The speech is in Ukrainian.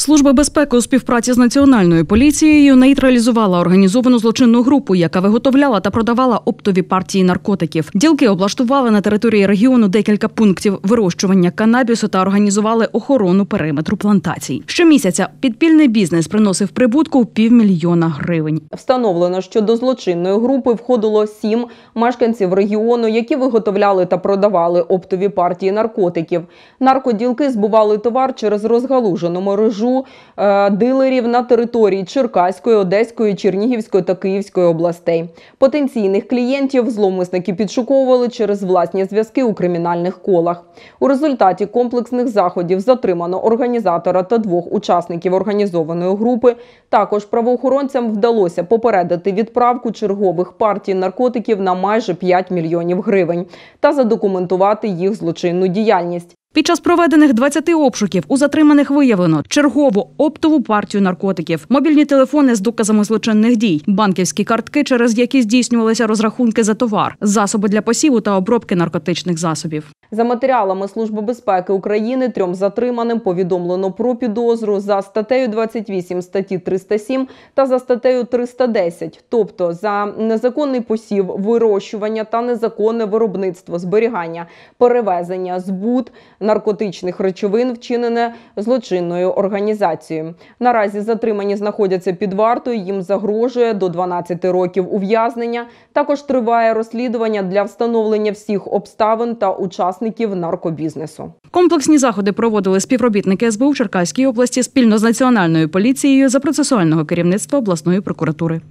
Служба безпеки у співпраці з Національною поліцією нейтралізувала організовану злочинну групу, яка виготовляла та продавала оптові партії наркотиків. Ділки облаштували на території регіону декілька пунктів вирощування канабісу та організували охорону периметру плантацій. Щомісяця підпільний бізнес приносив прибутку в 500 000 гривень. Встановлено, що до злочинної групи входило 7 мешканців регіону, які виготовляли та продавали оптові партії наркотиків. Наркоділки збували товар через розгалужену мережу дилерів на території Черкаської, Одеської, Чернігівської та Київської областей. Потенційних клієнтів зловмисники підшуковували через власні зв'язки у кримінальних колах. У результаті комплексних заходів затримано організатора та 2 учасників організованої групи. Також правоохоронцям вдалося попередити відправку чергових партій наркотиків на майже 5 мільйонів гривень та задокументувати їх злочинну діяльність. Під час проведених 20 обшуків у затриманих виявлено чергову оптову партію наркотиків, мобільні телефони з доказами злочинних дій, банківські картки, через які здійснювалися розрахунки за товар, засоби для посіву та обробки наркотичних засобів. За матеріалами Служби безпеки України 3 затриманим повідомлено про підозру за статтею 28 статті 307 та за статтею 310, тобто за незаконний посів, вирощування та незаконне виробництво, зберігання, перевезення, збут наркотичних речовин, вчинене злочинною організацією. Наразі затримані знаходяться під вартою, їм загрожує до 12 років ув'язнення. Також триває розслідування для встановлення всіх обставин та учасників наркобізнесу. Комплексні заходи проводили співробітники СБУ в Черкаській області спільно з Національною поліцією за процесуального керівництва обласної прокуратури.